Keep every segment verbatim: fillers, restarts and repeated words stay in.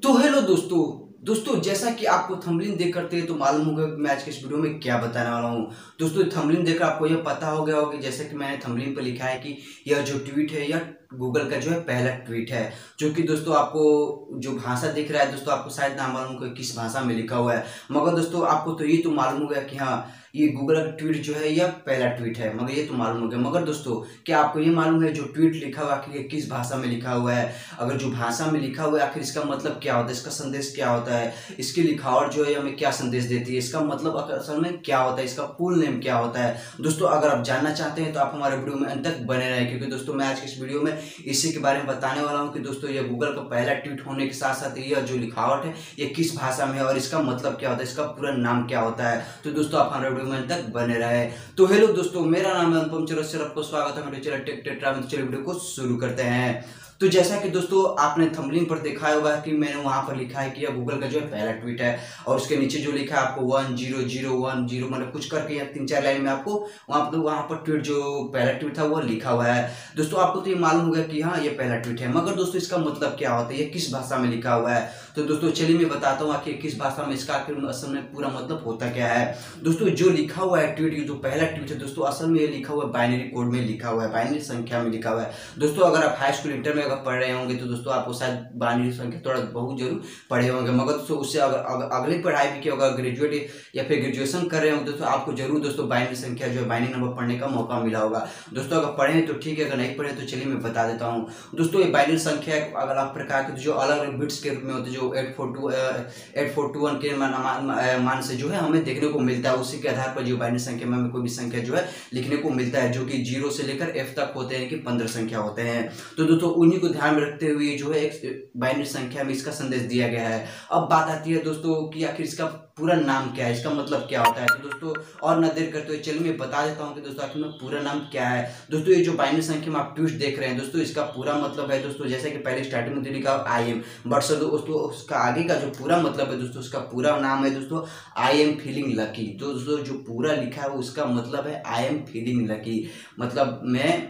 तो हेलो दोस्तों दोस्तों जैसा कि आपको थंबनेल देख करते हैं तो मालूम होगा कि मैं आज के इस वीडियो में क्या बताने वाला हूँ। दोस्तों थंबनेल देखकर आपको यह पता हो गया होगा कि जैसे कि मैंने थंबनेल पर लिखा है कि यह जो ट्वीट है यह गूगल का जो है पहला ट्वीट है, जो कि दोस्तों आपको जो भाषा दिख रहा है दोस्तों आपको शायद ना मालूम हो किस भाषा में लिखा हुआ है, मगर दोस्तों आपको तो ये तो मालूम हो गया कि हाँ ये गूगल का ट्वीट जो है यह पहला ट्वीट है, मगर ये तो मालूम हो गया। मगर दोस्तों क्या आपको ये मालूम है जो ट्वीट लिखा हुआ आखिर ये किस भाषा में लिखा हुआ है? अगर जो भाषा में लिखा हुआ है आखिर इसका मतलब क्या होता है, इसका संदेश क्या होता है, इसकी लिखावट जो है हमें क्या संदेश देती है, इसका मतलब असल में क्या होता है, इसका फुल नेम क्या होता है? दोस्तों अगर आप जानना चाहते हैं तो आप हमारे वीडियो में अंत तक बने रहें, क्योंकि दोस्तों मैं आज के इस वीडियो में इसी के बारे में बताने वाला हूँ कि दोस्तों यह गूगल का पहला ट्वीट होने के साथ साथ यह जो लिखावट है ये किस भाषा में है और इसका मतलब क्या होता है, इसका पूरा नाम क्या होता है। तो दोस्तों आप हमारे वीडियो में अंत तक बने रहे। तो हेलो दोस्तों, मेरा नाम है अनुपम चौरसिया, आपको स्वागत है मेरे चैनल टेक टेक ट्रैवल। चलिए वीडियो को शुरू करते हैं। तो जैसा कि दोस्तों आपने थंबनेल पर देखा होगा कि मैंने वहां पर लिखा है कि यह गूगल का जो है पहला ट्वीट है, और उसके नीचे जो लिखा है आपको one zero zero one zero मतलब कुछ करके या तीन चार लाइन में आपको वहां पर वहां पर ट्वीट जो पहला ट्वीट था वो लिखा हुआ है। दोस्तों आपको तो ये मालूम होगा कि हाँ ये पहला ट्वीट है, मगर दोस्तों इसका मतलब क्या होता है, ये किस भाषा में लिखा हुआ है? तो दोस्तों चलिए मैं बताता हूँ आखिर किस भाषा में इसका आखिर असल में पूरा मतलब होता क्या है। दोस्तों जो लिखा हुआ है ट्वीट, जो पहला ट्वीट है दोस्तों असल में ये लिखा हुआ है बाइनरी कोड में लिखा हुआ है, बाइनरी संख्या में लिखा हुआ है। दोस्तों अगर आप हाई स्कूल इंटर में अगर पढ़ रहे होंगे तो दोस्तों आपको शायद बाइनरी संख्या थोड़ा बहुत जरूर पढ़े होंगे, मगर दोस्तों उससे अगर, अगर अगली पढ़ाई भी की होगा, ग्रेजुएट या फिर ग्रेजुएशन कर रहे होंगे दोस्तों आपको जरूर दोस्तों बाइनरी संख्या जो है बाइनरी नंबर पढ़ने का मौका मिला होगा। दोस्तों अगर पढ़े तो ठीक है, अगर नहीं पढ़े तो चलिए मैं बता देता हूँ। दोस्तों ये बाइनरी संख्या अलग अलग प्रकार के जो अलग अलग बिट्स के रूप में होते हैं, जो eight four two eight four two one के मान, मान, मान से जो है हमें देखने को मिलता है। उसी के आधार पर जो बाइनरी संख्या में हमें कोई भी संख्या जो है लिखने को मिलता है, जो कि जीरो से लेकर एफ तक होते हैं कि पंद्रह संख्या होते हैं। तो दोस्तों उन्हीं को ध्यान में रखते हुए जो है एक बाइनरी संख्या में इसका संदेश दिया गया है। अब बात आती है दोस्तों कि आखिर इसका पूरा नाम क्या है, इसका मतलब क्या होता है। तो दोस्तों और न देर करते हुए चलिए मैं बता देता हूँ कि दोस्तों आखिर में पूरा नाम क्या है। दोस्तों ये जो बाइनरी संख्या में आप ट्वीट देख रहे हैं दोस्तों इसका पूरा मतलब है दोस्तों, जैसे कि पहले स्टार्टिंग में लिखा आई एम, बट सर दोस्तों उसका आगे का जो पूरा मतलब है दोस्तों उसका पूरा नाम है दोस्तों आई एम फीलिंग लकी। तो दोस्तों जो पूरा लिखा है उसका मतलब है आई एम फीलिंग लकी, मतलब मैं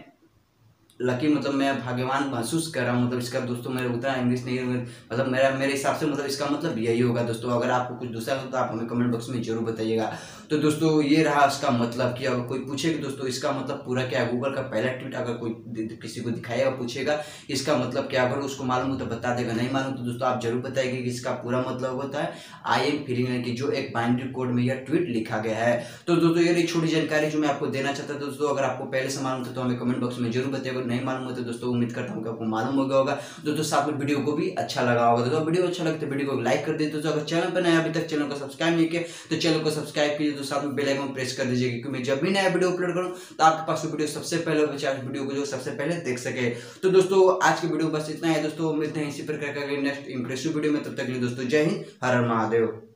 लकी मतलब मैं भाग्यवान महसूस कर रहा हूँ। मतलब इसका दोस्तों मेरा उतना इंग्लिश नहीं है, मतलब मेरा मेरे हिसाब से मतलब इसका मतलब यही होगा दोस्तों। अगर आपको कुछ दूसरा हो तो आप हमें कमेंट बॉक्स में जरूर बताइएगा। तो दोस्तों ये रहा इसका मतलब कि अगर कोई पूछे कि दोस्तों इसका मतलब पूरा क्या है, गूगल का पहला ट्वीट अगर कोई किसी को दिखाएगा पूछेगा इसका मतलब क्या, अगर उसको मालूम हो तो बता देगा, नहीं मालूम तो दोस्तों आप जरूर बताइएगा कि इसका पूरा मतलब होता है आई एम फीलिंग की, जो एक बाइनरी कोड में यह ट्वीट लिखा गया है। तो दोस्तों ये रही छोटी जानकारी जो मैं आपको देना चाहता था दोस्तों। अगर आपको पहले से मालूम था तो हमें कमेंट बॉक्स में जरूर बताइएगा, नहीं मालूम हो तो दोस्तों उम्मीद करता हूँ कि आपको मालूम हो गया होगा। दोस्तों साथ में वीडियो को भी अच्छा लगा होगा। दोस्तों वीडियो अच्छा लगे तो वीडियो को लाइक कर दीजिए। दोस्तों अगर चैनल पर नया अभी तक चैनल को सब्सक्राइब नहीं किया तो चैनल को सब्सक्राइब कीजिए, तो साथ में बेल आइकन प्रेस कर दीजिए, क्योंकि मैं जब भी नया वीडियो अपलोड करूँ तो आपके पास वीडियो सबसे पहले बचे, आज वीडियो को जो सबसे पहले देख सके। तो दोस्तों आज की वीडियो बस इतना है दोस्तों, मिलते हैं इसी प्रकार का नेक्स्ट इंप्रेसिव वीडियो में, तब तक के लिए दोस्तों जय हिंद, हर हर महादेव।